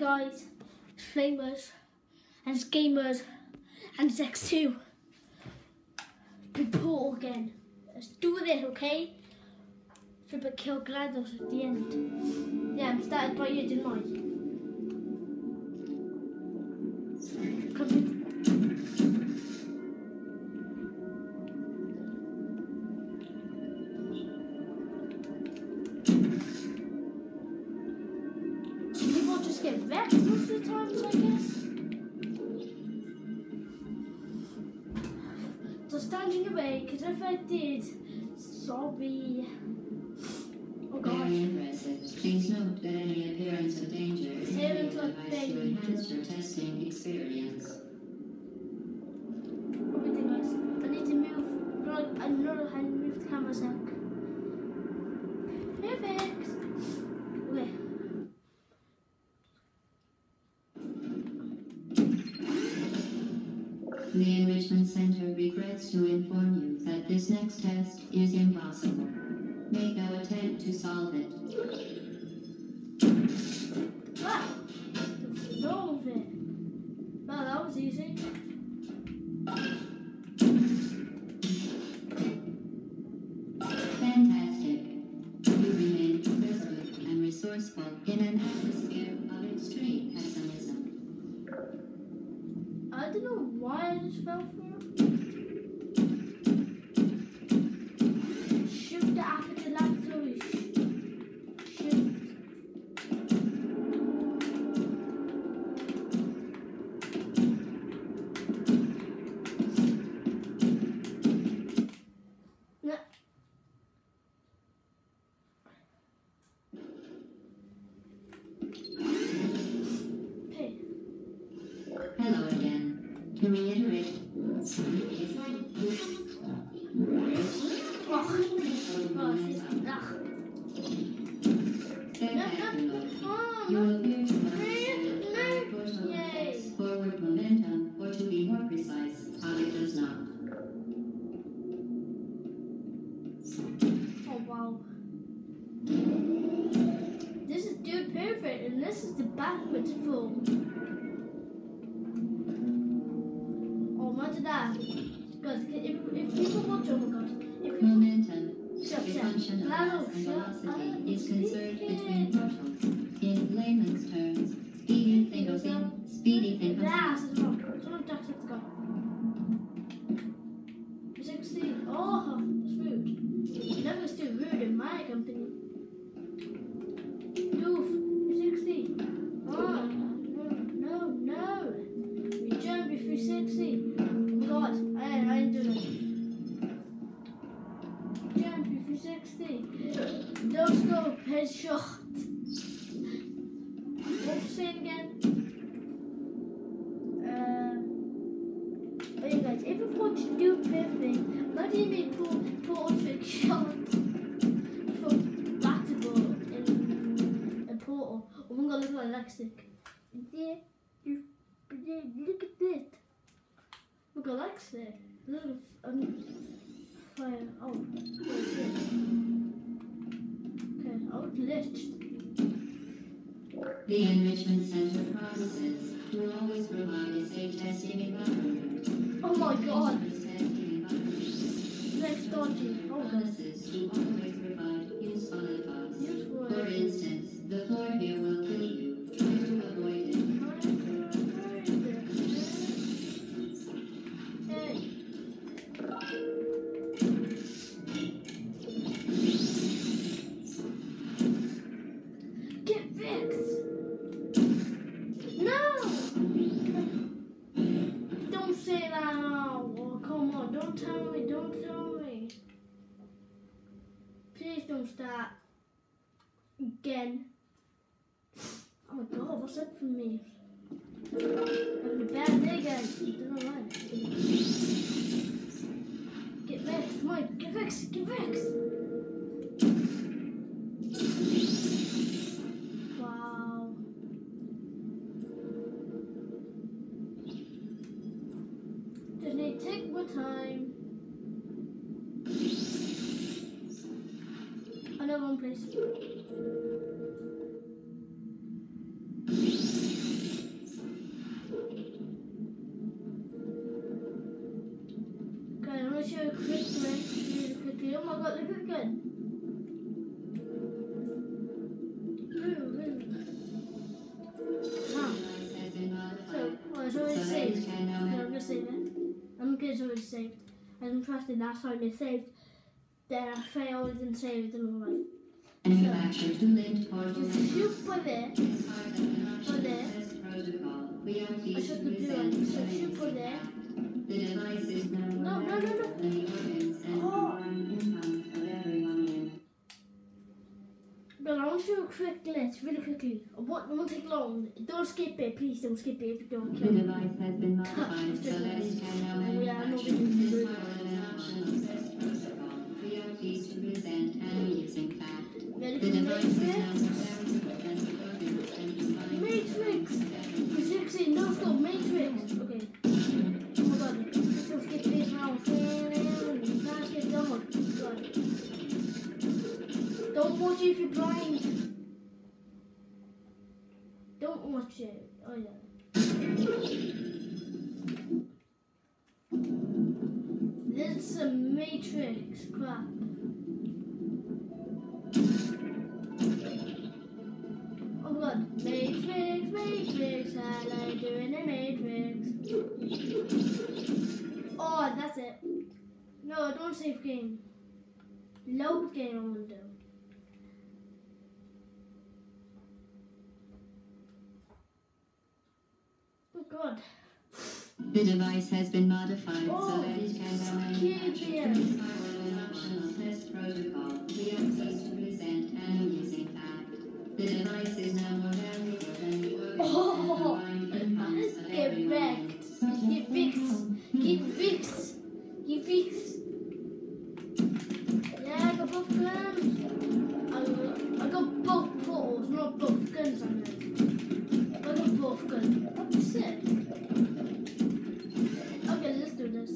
guys, it's Flamers, and it's Gamers, and it's X2. Big Portal again. Let's do this, okay? Flip it, kill GLaDOS at the end. Yeah, I'm started by you, didn't I? People just get vexed most of the times, I guess. So standing away, because if I did, sorry. Oh God. Very impressive. Please note that any appearance of danger is advised to enhance your testing experience. Okay, guys. I need to move. I know how to move the camera sec. Perfect. Okay. The Enrichment Center regrets to inform you that this next test is impossible. Make no attempt to solve it. Ah! Solve it. Wow, that was easy. Fantastic. You remain resolute and resourceful in an atmosphere of extreme pessimism. I don't know why I just fell for it. Shoot the apoplectoid. Shoot. No. Hey. Hello again. To reiterate, you appear to have forward momentum, or to be more precise, it does not. Oh wow. This is dude perfect, and this is the backwards fold. Oh, imagine that. Guys, if people watch, oh my god. If people Momentum, shut a up. function of mass and velocity, is conserved between portals. In layman's terms, speedy thing goes That's in. as well. Someone jacks up the guy. 16. Oh, smooth. Never was too rude in my company. Doof. 16. Oh, no. You jump before 60. Oh God, I ain't doing it. Jump before 60. No scope, headshot. What's the saying again? Okay guys, if you watch Do Perfect, how do you make Portal trick shot from battable in a Portal? Oh my god, look at my leg stick. Yeah, look at this. Look at leg stick. Look at fire. Oh, what's this? Okay, oh, glitched. The Enrichment Center promises to always provide a safe testing environment. Oh my god. This testing environment Next dodgy. Oh god. promises to always provide useful advice. For instance, the floor here will kill you. Try to avoid it. Hey. Get fixed. No. Don't say that now. Oh, come on. Don't tell me. Please don't start again. Oh my god, what's up for me? Having a bad day, guys. I don't know why. Get vexed. Come on, get vexed. Wow. Just need to take my time. I know one place. is already saved. I didn't trust it last time they saved. Then I failed and saved and all right. Manufacture two linked portals. Just shoot for there. As part of the For National there. Access Protocol, we are I pleased shut to the blue present one. So the shoot for there. The device is now No. the organs and Oh. income of everyone in. But I want to do a quick glitch, really quickly. It won't take long. Don't skip it, please don't skip it if you don't The kill me. device has been modified so that it can now We are manufacture. moving As to part of the National Access Protocol, we are pleased to present an amusing fact. Ready The for the device is now Matrix? more valuable than the organs and combined Matrix! of everyone. 360, no scope, Matrix! Okay. Oh my god, let's go skip this now. Can't skip that one. Right. Don't watch it if you're blind. Don't watch it. Oh yeah. This is a Matrix crap. Oh my god. Matrix, I like doing the Matrix. Oh, that's it. No, I don't save game. Load game I want to do. Oh god. The device has been modified Oh, so that it can now manufacture. yeah. As part of the National Test Protocol, we are pleased to present an amusing fact. The device is now more valuable than the organs Oh. and combined incomes of Get everyone. wrecked. Get fixed. Get fixed. Get fixed. Yeah, I got both guns. I got both portals, not both guns I meant. I got both guns. That's it. Okay, let's do this.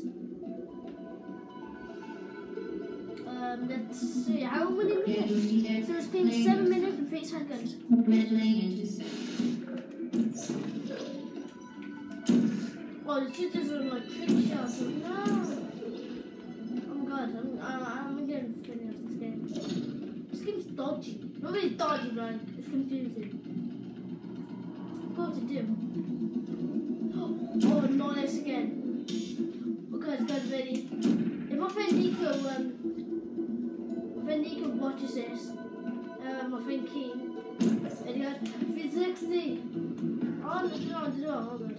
Let's see, how many minutes? So it's been 7 minutes and 3 seconds. Meddling into sex. Oh, the shooters are like trick shots. No! Oh my god, I'm getting finished this game. This game's dodgy. Not really dodgy, but like, it's confusing. What to do? Oh, not this again. Okay, guys, ready? If my friend Nico watches this, my friend Keen, and he goes, 360. Oh, no, oh god.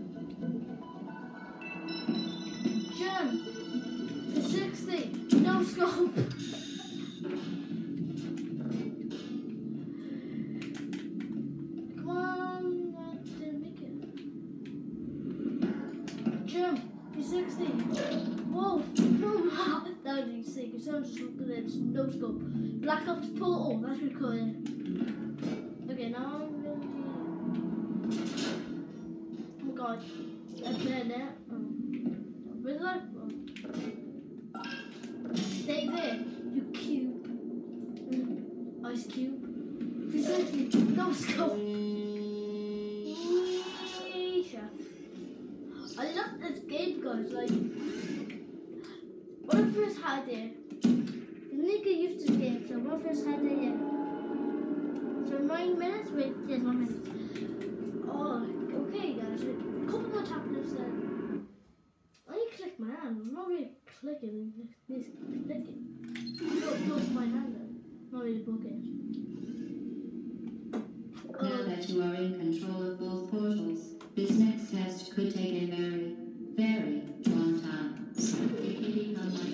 Jump! 360! No scope! Come on, I didn't make it. Jump! 360! Whoa! Whoa! That would be sick. If someone just looked at it, no scope. Black Ops Portal, that's really cool. Yeah. Okay, now I'm gonna do... Oh my god. That's there. Oh. Where's that? Oh. Stay there, you cube. Ice cube. 360, no scope. Yeesh. I love this game, guys. Like, when I first had it, Nika used this game, so when I first had it, yeah. So 9 minutes? Wait, yes, 1 minute. Oh, okay, guys. A couple more chapters then. I need to click my hand. I'm not really clicking. This clicking. Look my hand though. Not really booking. Now that you are in control of both portals, this next test could take a very, very long time. If you become my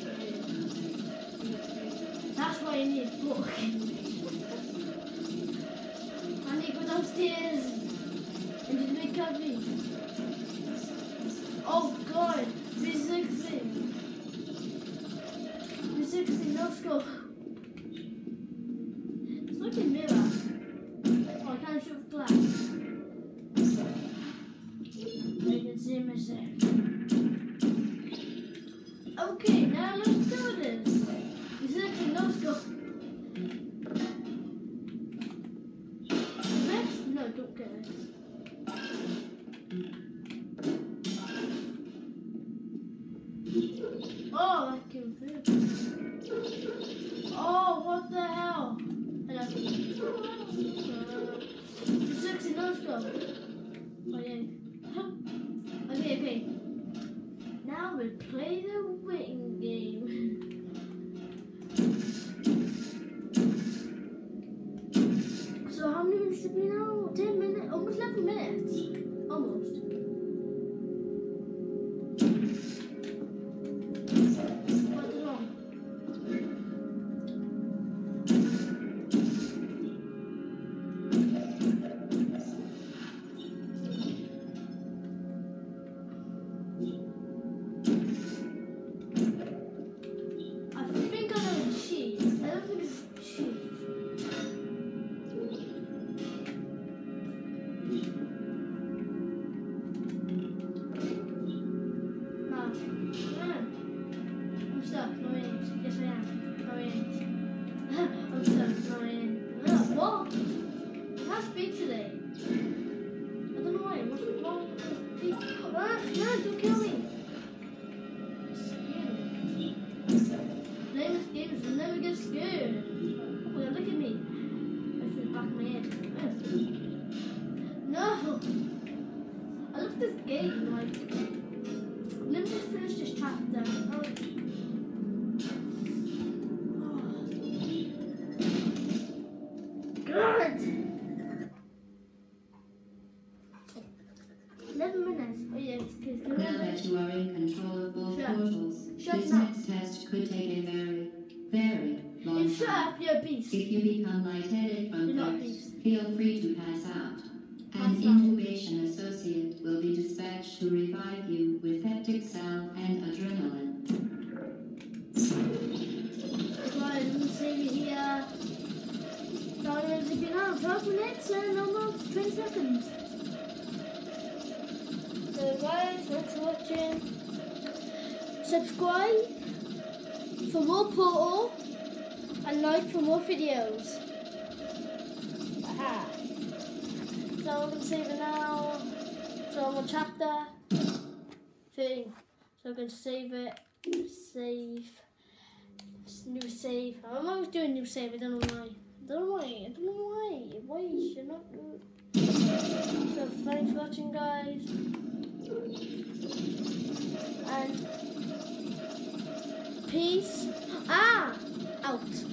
That's why I need a book. I need to go downstairs and just make coffee. Oh god, 360. 360, no scope. It's like a mirror. Oh, I can't shoot with glass. I can see myself. Okay, now let's do this. 360, no scope. Next? No, don't get it. Oh, that came through. Oh, what the hell? Hello. 360, no scope. Oh, yeah. Okay. Now will play the waiting game. So how many minutes have we now? 10 minutes, almost 11 minutes. Almost. Quite long. I think I know cheese. I don't think it's cheese. No. I'm stuck. No, I ain't. Yes, I am. No, I ain't. I'm stuck. No, I ain't. What? I can't speak today. I don't know why. What's wrong with this speech? No, don't kill me. Playing this game will never get scared. Oh my god, look at me. I feel the back of my head. No! I love this game, like. Let me just finish this chapter. God! 11 minutes. Oh yeah, it's good. Now that you are in control of both Shut up. portals, Shut this up. next test could take a very, very long You shut time. up, you're a beast. If you become lightheaded from You're not a thirst, beast. feel free to pass out. An Pass out. intubation associate will be dispatched to revive you with peptic salve and adrenaline. Right, let me save it here. Time has been out 12 minutes and almost 20 seconds. So guys, thanks for watching. Subscribe for more Portal and like for more videos. Aha. So I'm going to save it now. So I'm on chapter 13. So I'm going to save it. Save. New save. I'm always doing new save. I don't know why. I don't know why. Why is it not good? So thanks for watching, guys. And peace. Out.